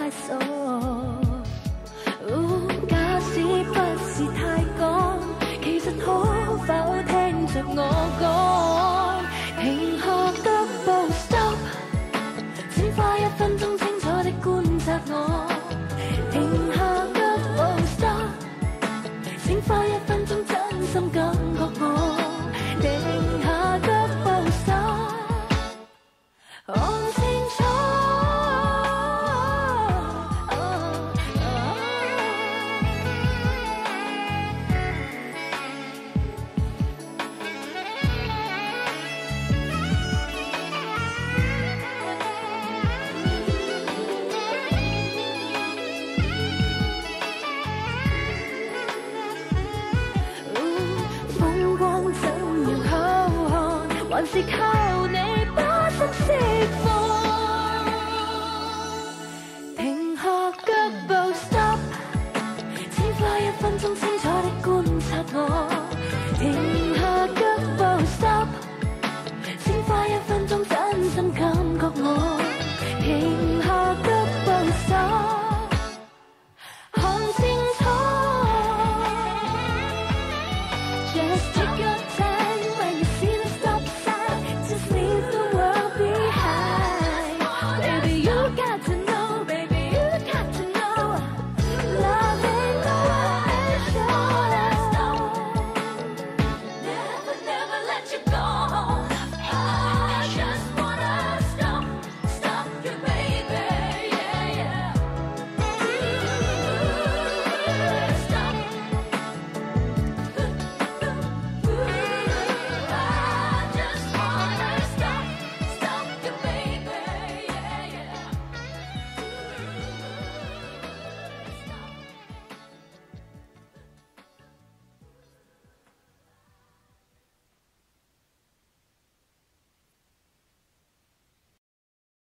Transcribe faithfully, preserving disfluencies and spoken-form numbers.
快數。假使不是太趕，其實可否聽着我講？停下腳步 stop， 請花一分鐘清楚地觀察我。停下腳步 stop， 請花一分鐘真心感覺我。停下腳步 stop， 看清楚。還是靠你把心釋放，停下腳步 stop， 請花一分鐘清楚地觀察我。停下腳步 stop， 請花一分鐘真心感覺我。停下腳步 stop， 看清楚 ，Just take your time。